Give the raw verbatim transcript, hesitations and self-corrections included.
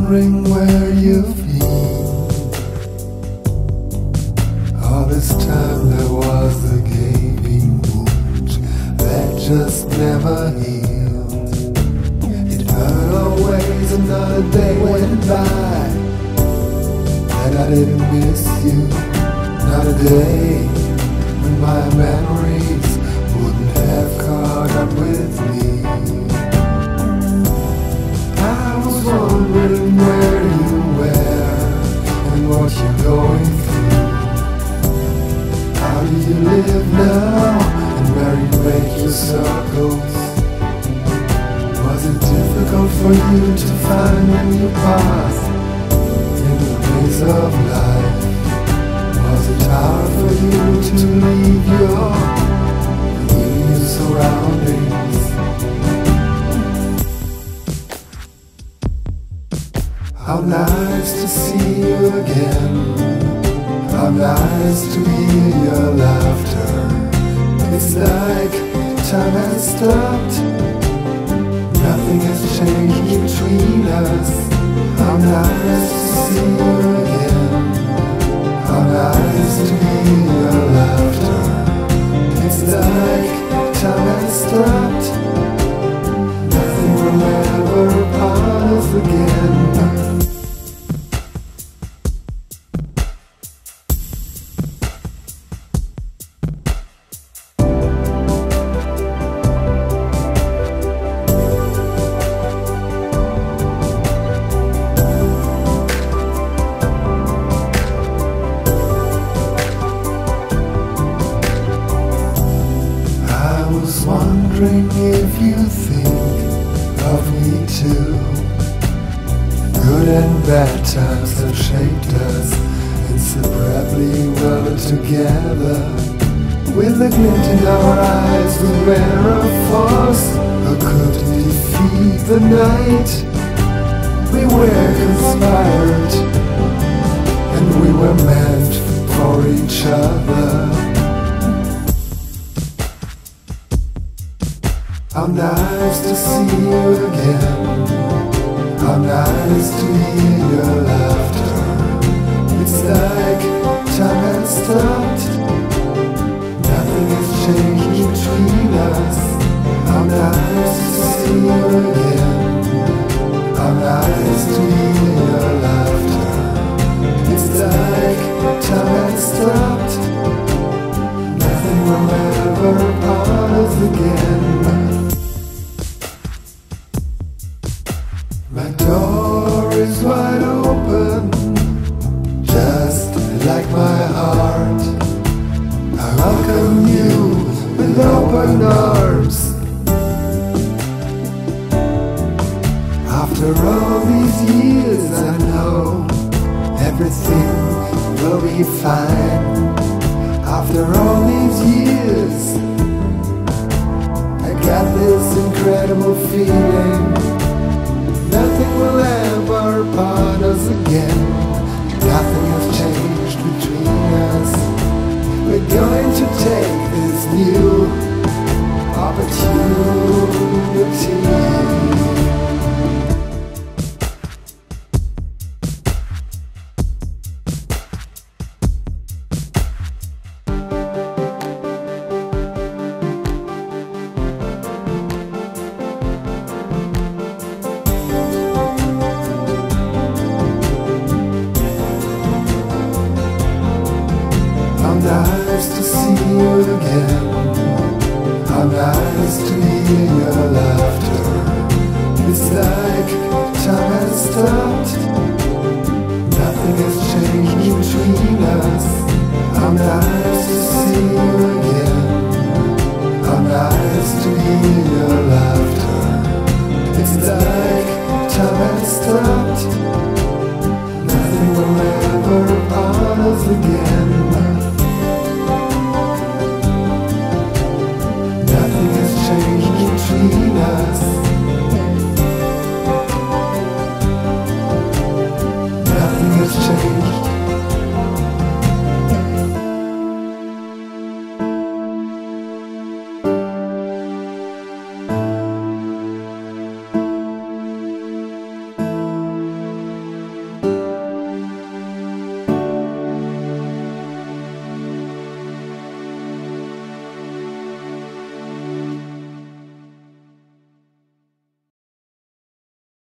wondering where you've been. All this time there was a gaping wound that just never healed. It hurt always, another day went by, and I didn't miss you, not a day when my memories wouldn't have caught up with me. I was wondering where you were and what you're going through. How do you live now and where you make your circles? Was it difficult for you to find a new path in the maze of life? Was it hard for you to leave your familiar surroundings? How nice to see you again. How nice to hear your laughter. It's like time has stopped. Nothing has changed between us. How nice to see you again. How nice to hear your laughter. It's like time has stopped. Nothing will ever part us again. I was wondering if you think of me too. Good and bad times have shaped us, inseparably welded together. With a glint in our eyes, we were a force who could defeat the night. We were conspired, and we were meant for each other. How nice to see you again. How nice to hear your laughter. It's like time has stopped. Nothing has changed between us. How nice to see you again. How nice to hear your laughter. It's like time has stopped. Nothing will ever part us again. My door is wide open, just like my heart. I welcome you with open arms. After all these years, I know everything will be fine. After all these years, I got this incredible feeling